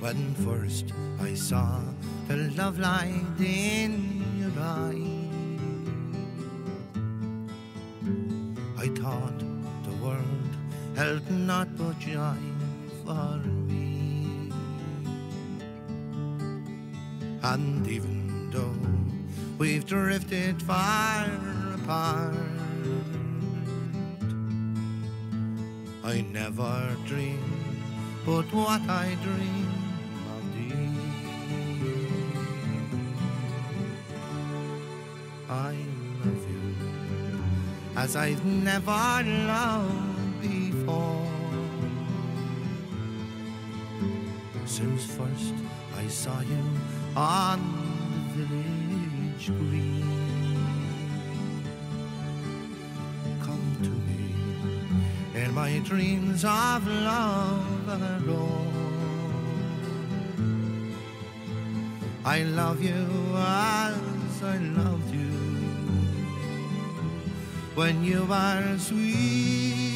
When first I saw the love light in your eyes, I thought the world held naught but joy for me. And even though we've drifted far apart, I never dreamed but what I dream of thee. I love you as I've never loved before, since first I saw you on the village green. Come to me in my dreams of love alone. I love you as I loved you when you were sweet.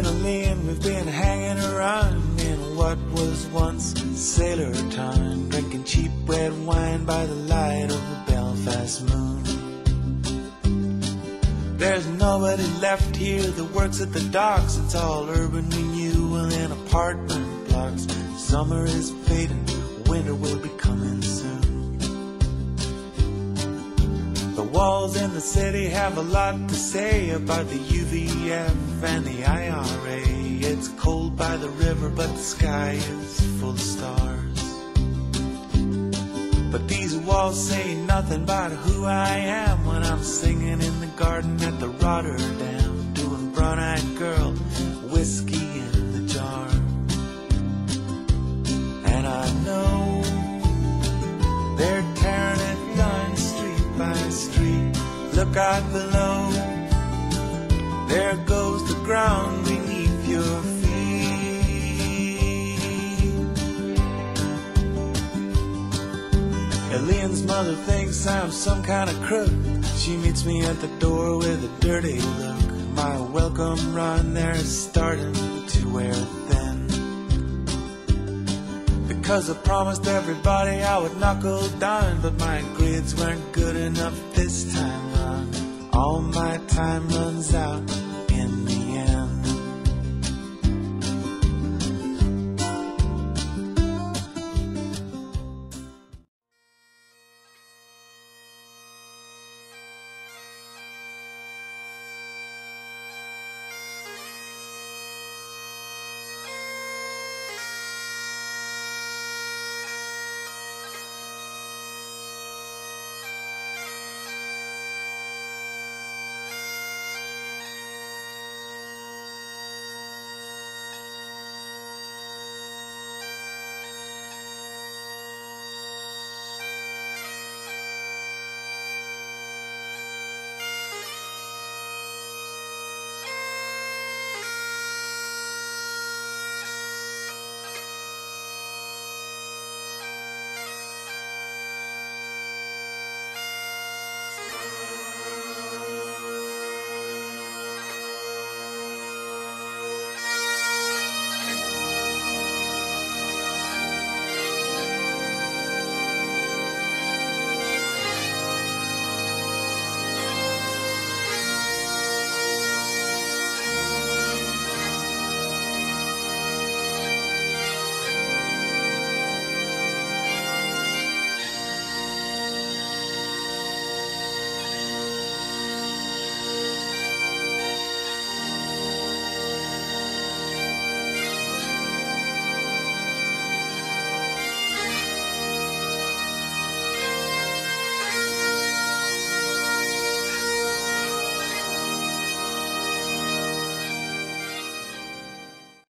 and Elaine, we've been hanging around in what was once sailor town, drinking cheap red wine by the light of the Belfast moon. There's nobody left here that works at the docks. It's all urban renewal in apartment blocks. Summer is fading, winter will be coming soon. The walls in the city have a lot to say about the UVF and the IRA. It's cold by the river, but the sky is full of stars. But these walls say nothing about who I am when I'm singing in the garden at the Rotterdam, doing brown-eyed girl, whiskey in the jar. And I know they're tearing it down street by street. Look out below, there goes the ground beneath your feet. Elaine's mother thinks I'm some kind of crook. She meets me at the door with a dirty look. My welcome run there is starting to wear thin, because I promised everybody I would knuckle down, but my grades weren't good enough this time round. All my time runs out